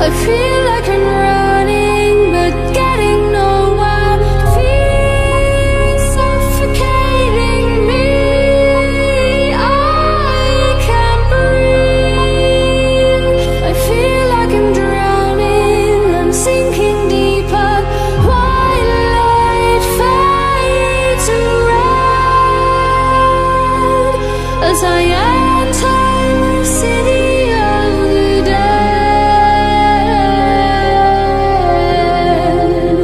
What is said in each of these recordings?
I feel like I'm running, but getting nowhere. Fear is suffocating me. I can't breathe. I feel like I'm drowning. I'm sinking deeper. White light fades to red as I enter the city of the dead.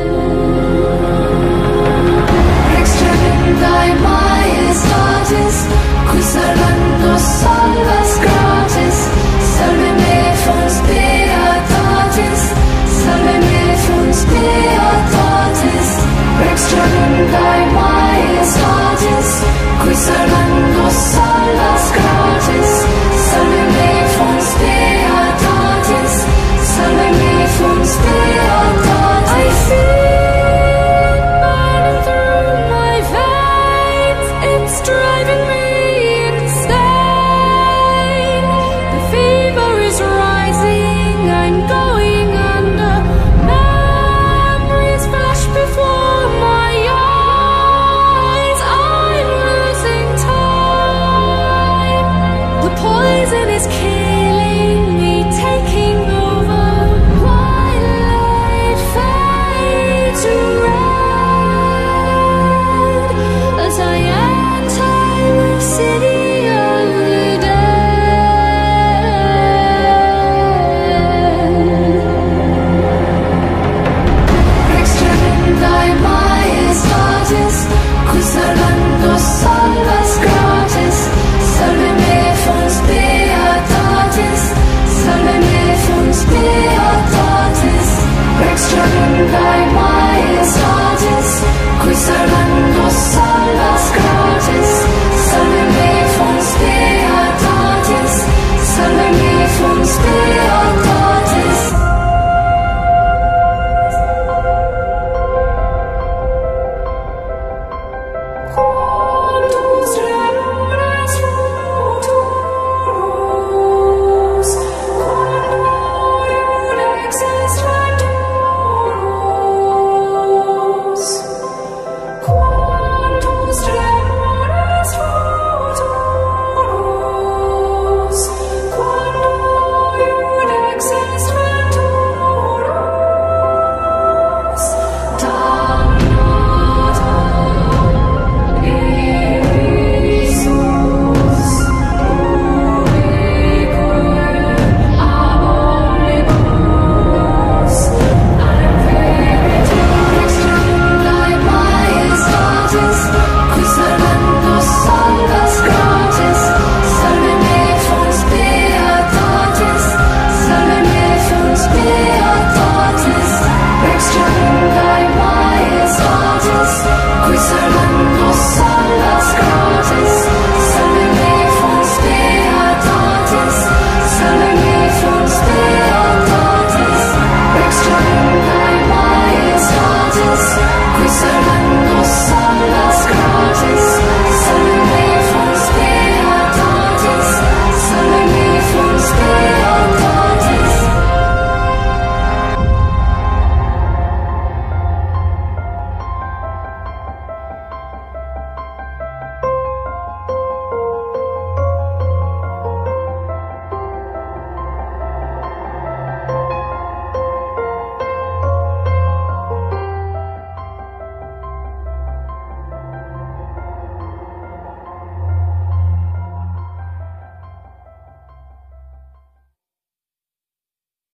Extravagant maestatis, qui salvando salvas gratis. Salve me fons beatatis, salve me fons beatatis. Extravagant maestatis, qui salvando salvas gratis. Salve me fons beatatis, salve me fons beatatis. I feel it burning through my veins. It's driving me insane. The fever is rising. I'm going under. Memories flash before my eyes. I'm losing time. The poison is killing.